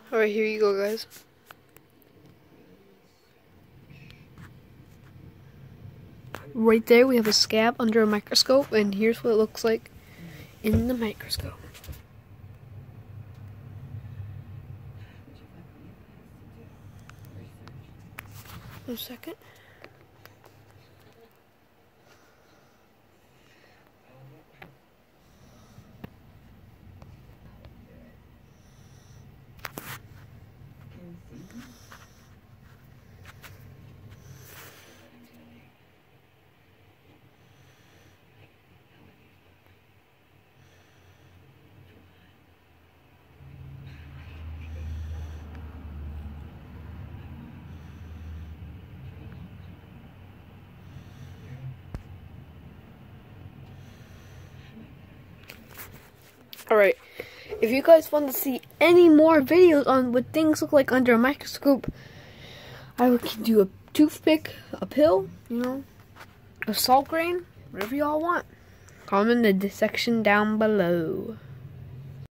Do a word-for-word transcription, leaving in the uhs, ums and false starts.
Alright, here you go, guys. Right there we have a scab under a microscope, and here's what it looks like in the microscope. One second. Alright, if you guys want to see any more videos on what things look like under a microscope, I can do a toothpick, a pill, you know, a salt grain, whatever y'all want. Comment in the section down below.